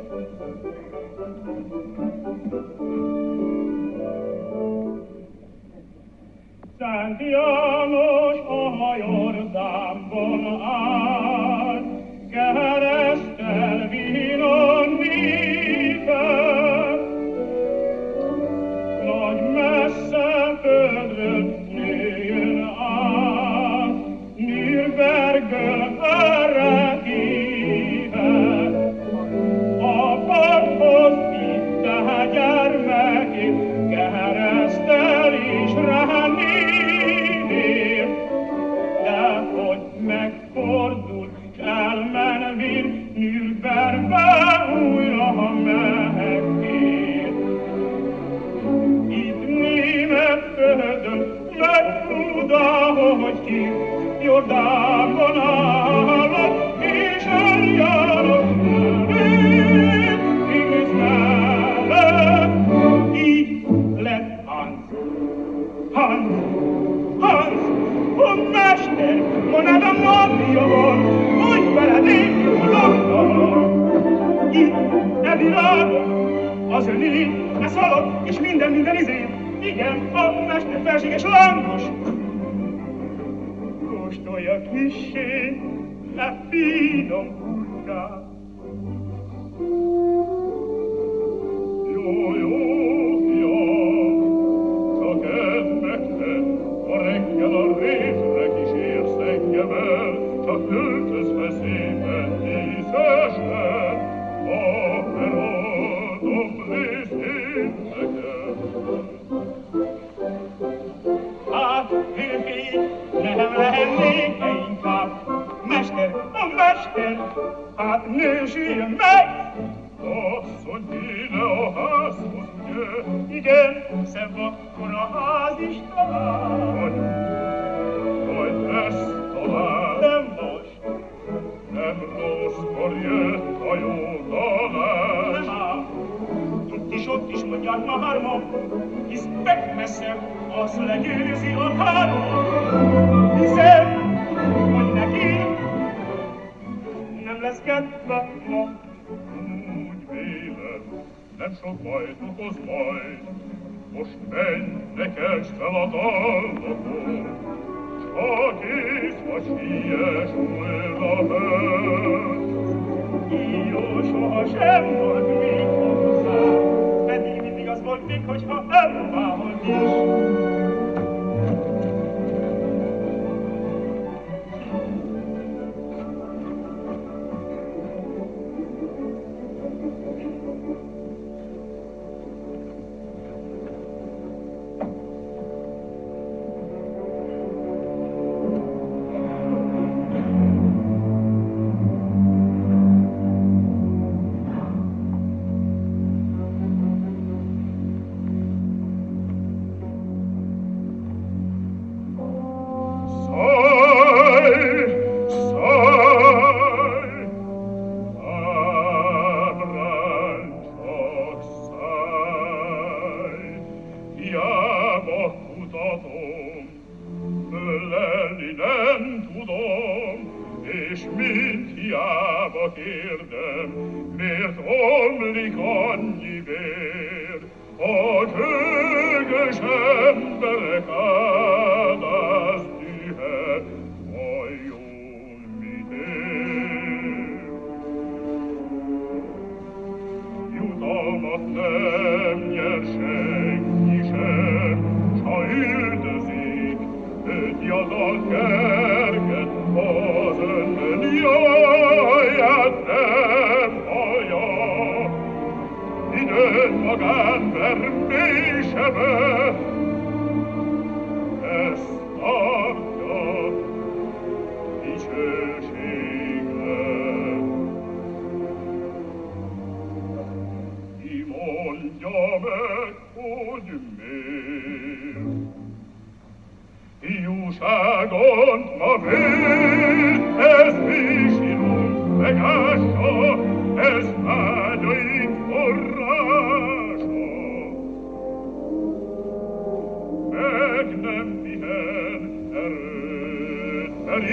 Szent János a Jordánban áll, keresztel vínon népet. Nagy messze földről nőjön át, Nürnbergön erre hívet. A parthoz vitte gyermekét, keresztel is ránévér, de hogy megfordult, s elmenvén Nürnbergbe újra megkér. Itt német földön megtudta, hogy ki Jordánban állott, és eljállott mellett, Krisz mellett. Így lett Hans, a mester, mondd a napjában, hogy veled én laktalak. Itt, e világon, az öné, e szalad, és minden izén. Igen, a mester felséges lángos. Kóstolja kissé, e finom hurrát. Jó, csak ez megtett, a reggel a részre kísérsz engem el, csak öltözve szépen díszesen, ha feladom részét nekem. Hát, hőfény, nem lehetnék-e inkább mester, a mester, hát nősüljön meg! Asszony, éle a házhoz, ugye? Igen, szebb akkor a ház is talán. Vagy lesz talán. Nem most. Nem rosszkor jött a jó talán. Nem ám. Ott is mondják ma hárman, hisz megmessze, az legyőzi a hárman. Hiszem, hogy neki nem lesz kedve ma. Nem sok bajt okoz majd, most menj, ne kelts fel a dallakon, s ha kész vagy, siess újra fel. Író sohasem volt még hozzá, pedig mindig az volt még, hogyha elvált is.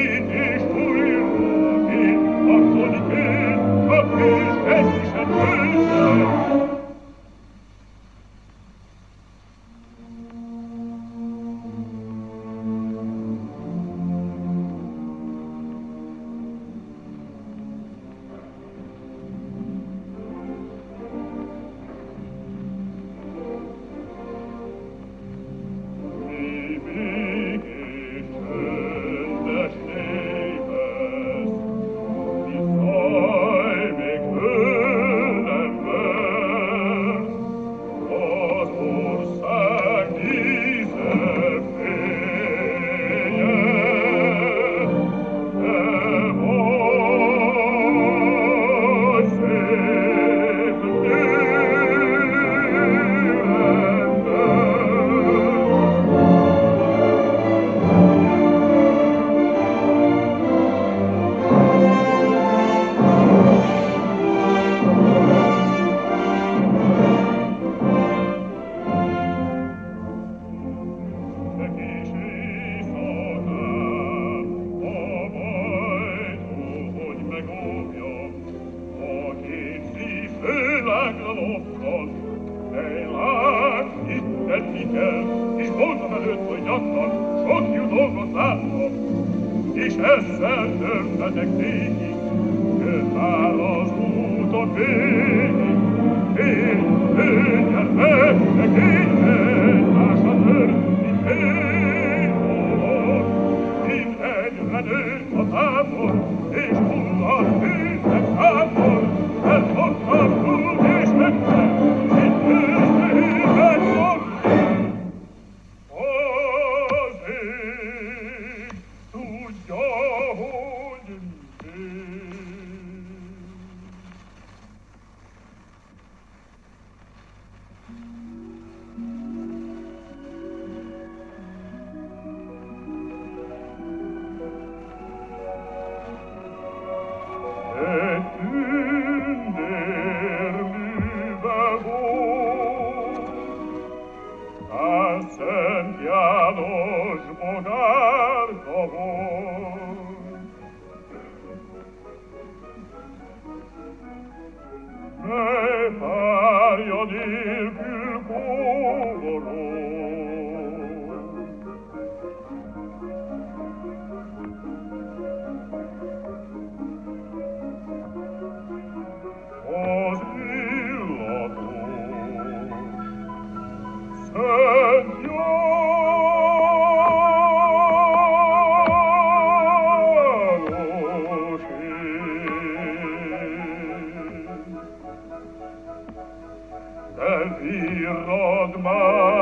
Itt is újra, itt, harcodik én, a kis, ez is egy és ezzel törtetek néki, jön már az úton végig. Én, gyermeknek, én egymásra törni félolok, mint egyre nőtt a tábor, és hullad tűznek tábor, elfogtam túl és megtem, mint őszművel fog. Az ég tudja, hogy még. Egy tündérműve volt, a Szent János bogárka volt. Mely párja nélkül kóborol, az illatos Szent Jánosé. De virrad már